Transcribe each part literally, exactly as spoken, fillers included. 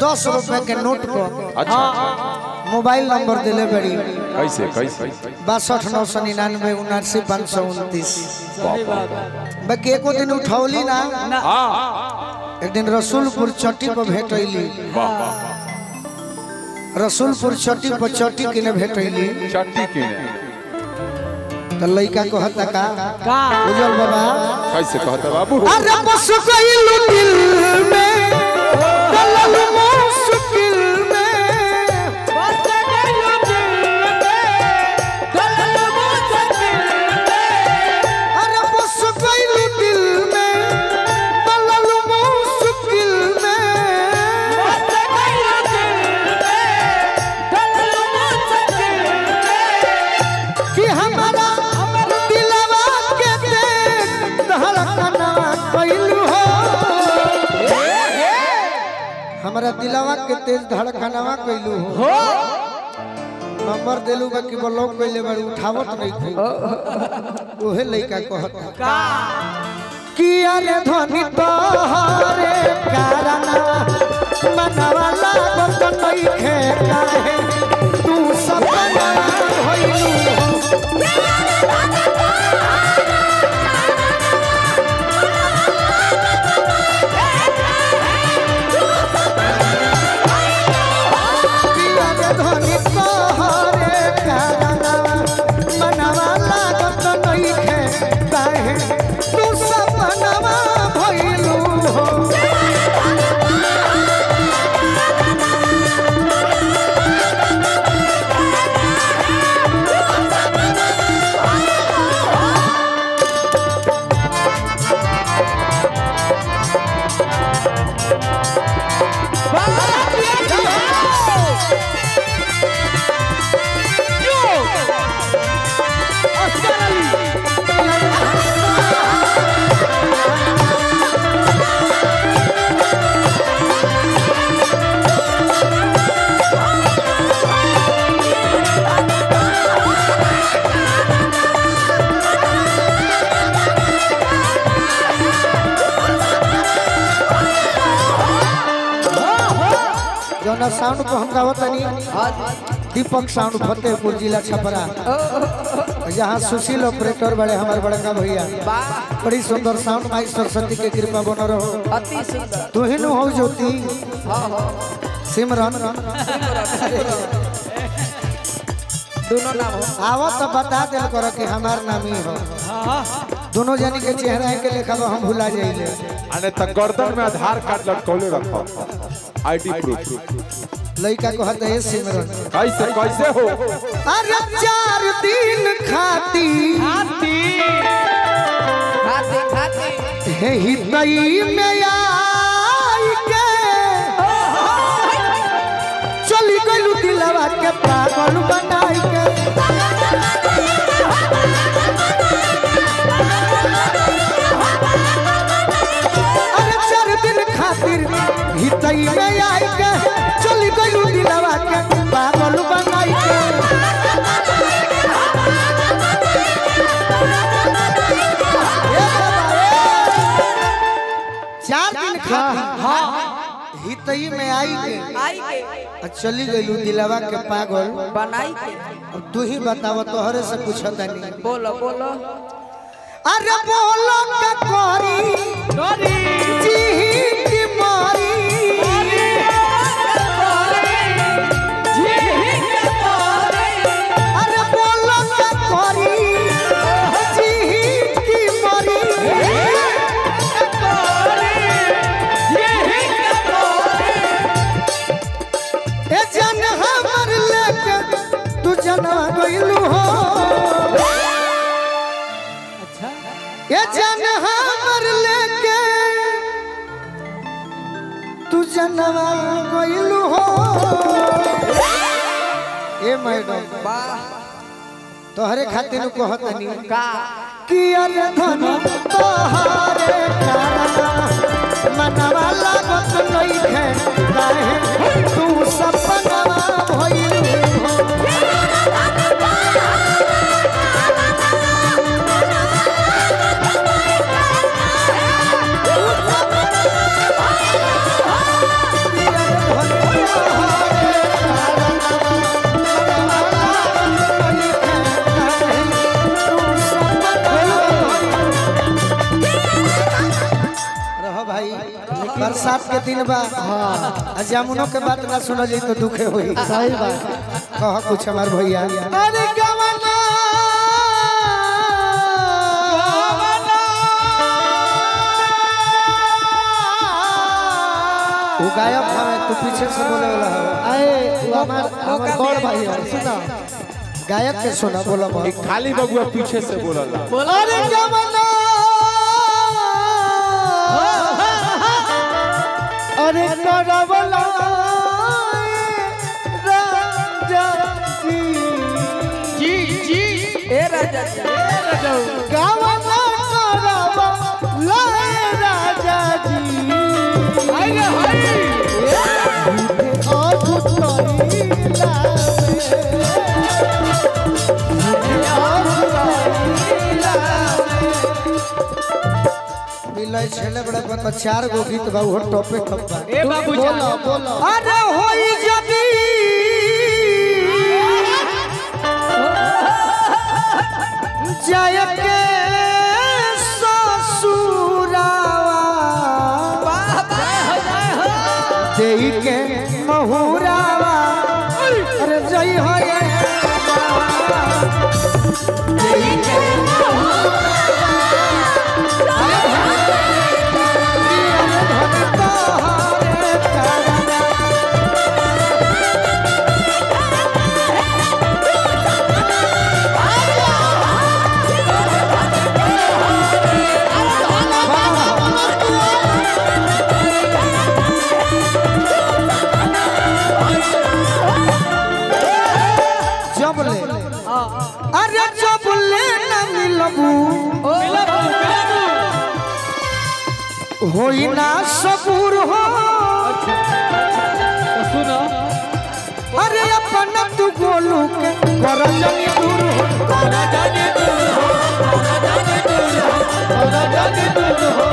दस रुपए के नोट को अच्छा मोबाइल नंबर दिले बड़ी कैसे कैसे बासठ नौ सौ निन्यानवे उनासी पाँच सौ उनतीस बाकी एको दिन उठौली ना एक दिन रसूलपुर चट्टी पर भेटैली रसूलपुर चट्टी पर चट्टी किने भेटैली चट्टी किने तो लइका कहता का का उजल बाबा कैसे कहता बाबू अरे बस गइलू दिल में दलल मुश्किल में बस गइलू दिल में दलल मुश्किल में अरे बस गइलू दिल में दलल मुश्किल में बस गइलू दिल में दलल मुश्किल में कि हमारा हमारा दिलवा के तेज धड़कनवा कइलू हो नंबर देलू बाकी ब्लॉक कइले बार उठावत नहीं थी ओहे लइका कहता का कि अरे धनी तोहरे कारण मनवा लागत नहीं खे काहे तू सपना होइलू साउंड को हम गावत नहीं दीपक साउंड फतेहपुर जिला छपरा यहाँ सुशील ऑपरेटर बड़े हमारे बड़का भैया बड़ी सुंदर साउंड माई सरस्वती के कृपा बन रहो तू ही नु हो ज्योति सिमरन दोनों नाम हो आवा तो बता दे कर कि हमार नाम ही हो दोनों जानी के चेहरा के लेखा हम भुला जाइले अने त गर्दन में आधार कार्ड लटकौले रखो आईडी प्रूफ लइका कहता है सिमरन कैसे कैसे हो अरे चार दिन खाती खाती खाती खाती हे हितई में आई के चली गइलू दिलवा के पागल बनाई के अरे चार दिन खातिर हितई में आई के चली गइलू दिलवा के पागल बनाई के चार दिन खातिर हां हितई में आई के आई के चली गइलू दिलवा के पागल बनाई के अब तू ही बताव तोहरे से पूछता नहीं बोलो बोलो अरे बोलो का कोरी कोरी जी की मारी जनवा गइलू हो ए मैडम तोहरे खातिर कहतनी का कि अरे धन तोहरे कारण मनवा लागत नहीं है काहे तू सपनवा भइलू हो Oh, बरसात के दिन बा हां जामुनों के बात ना सुनो जी तो दुखे होई सही बात कह कुछ हमार भैया अरे गवना तू गायब हमें तू पीछे से बोले वाला है आए वो हमार हमार बड़ भाई है सुना गायक के सुना बोला खाली बगुआ पीछे से बोलला अरे गवना अरे करवला राजा जी जी जी ए राजा ए राजा गवना करवला राजा जी आइए हाय और पुतरीला मिलै छले बड़ा बड़ा चार गो गीत बा वो टॉपे टॉप बा ए बाबू बोलो बोलो अरे होई जदी जय के ससुरावा देई के महुरावा अरे जय हो ये देई के अरे जब ले न मिलबू होई ना सबूर हो सुनो अरे अपन तू गोलू के कर जानी दूर हो कर जानी दूर हो कर जानी दूर हो कर जानी दूर हो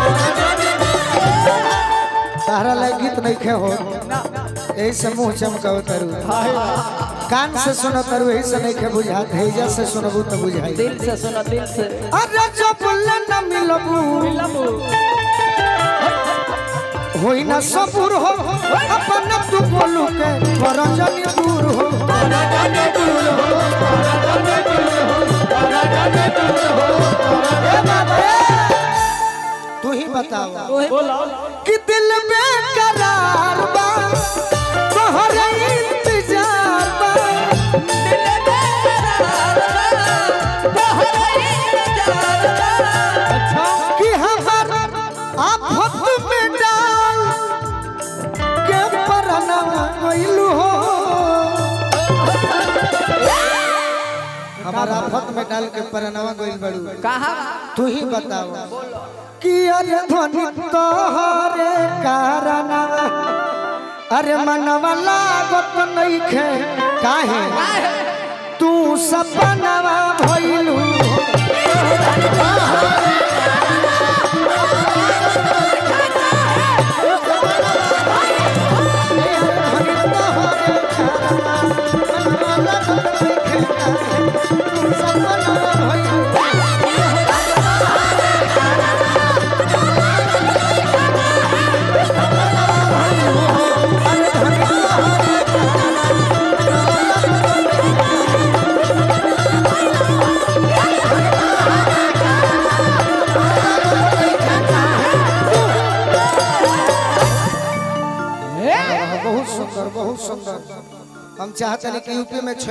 तारा लग गीत नहीं खे हो यही से मुंह चमकाओ तरु कान से सुनो तरु यही से नहीं खे बुझा भेजा से सुनबू तो बुझाई दिल से सुनो दिल से अरे जब ले न मिलबू मिलबू होई ना सबूर हो अपन तू बोलू के कर जानी दूर हो कर जानी दूर हो कर जानी दूर हो कर जानी दूर हो ए बाबा तू ही बताओ बोलो कि दिल में करार बा तोहरे इंतजार बा दिल में करार बा तोहरे इंतजार बा अच्छा कि हमार आफत में डाल के परना गइलू हो हमार आफत में डाल के परनावा गइल बड़ू कहां तू ही बताओ कि अरे ध्वनि तोहरे कारणा अरे मनवा लागत नइखे काहे तू सपनवा भइलू बहुत सुंदर बहुत सुंदर हम चाहते हैं कि यूपी में